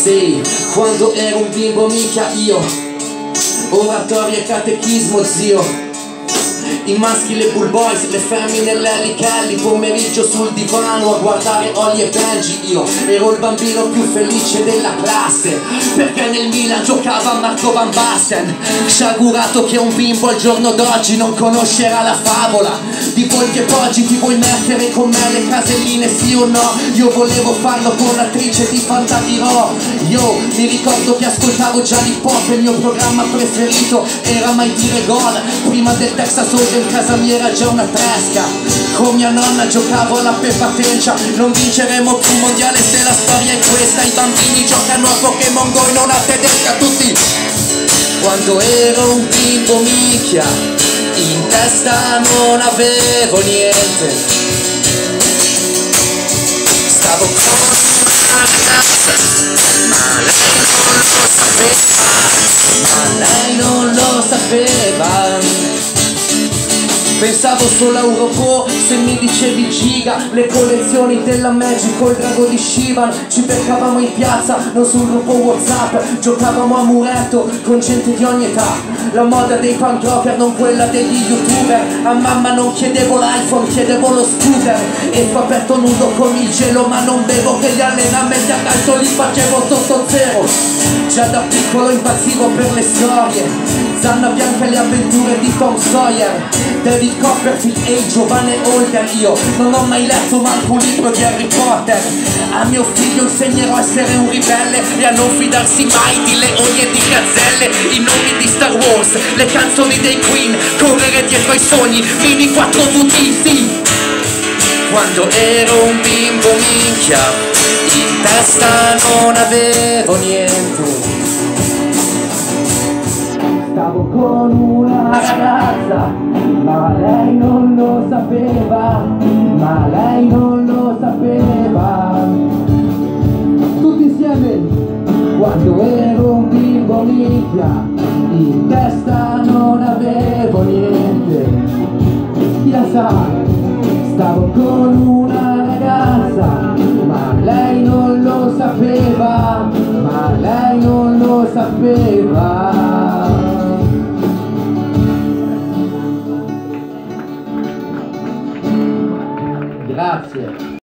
Sì, quando ero un bimbo mica io, oratorio e catechismo zio. I maschi, le bull boys, le femmine, l'Ellie Kelly. Pomeriggio sul divano a guardare Oli e Benji. Io ero il bambino più felice della classe, perché nel Milan giocava Marco Van Basten. Sciagurato che un bimbo al giorno d'oggi non conoscerà la favola di Volpi e Poggi. Ti vuoi mettere con me le caselline, sì o no? Io volevo farlo con l'attrice di Fantadirò. Io mi ricordo che ascoltavo già l'hip hop e il mio programma preferito era Mai dire gol. Prima del Texas Hold'em in casa mia era già una tresca. Con mia nonna giocavo alla Peppa Tencia. Non vinceremo più un mondiale se la storia è questa. I bambini giocano a Pokémon Go e non a tedesca tutti. Quando ero un bimbo minchia, in testa non avevo niente. Stavo con una ragazza, ma lei non lo sapeva. Pensavo solo a Europò, se mi dicevi giga. Le collezioni della Magic o il drago di Shivan. Ci beccavamo in piazza, non sul gruppo WhatsApp. Giocavamo a muretto con gente di ogni età. La moda dei punk rocker, non quella degli youtuber. A mamma non chiedevo l'iPhone, chiedevo lo scooter. E fu aperto nudo con il gelo, ma non bevo, che gli allenamenti a calcio li facevo sotto zero. Già da piccolo impazzivo per le storie. Zanna Bianca e le avventure di Tom Sawyer, David Copperfield e il giovane Holden. Io non ho mai letto manco un libro di Harry Potter. A mio figlio insegnerò a essere un ribelle e a non fidarsi mai di leoni e di gazzelle. I nomi di Star Wars, le canzoni dei Queen, correre dietro ai sogni, mini 4 VTC. Quando ero un bimbo minchia, in testa non avevo niente. Stavo con una ragazza, ma lei non lo sapeva, ma lei non lo sapeva. Tutti insieme. Quando ero un bimbo minchia, in testa non avevo niente. Chi la sa? Stavo con una ragazza, ma lei non lo sapeva, ma lei non lo sapeva.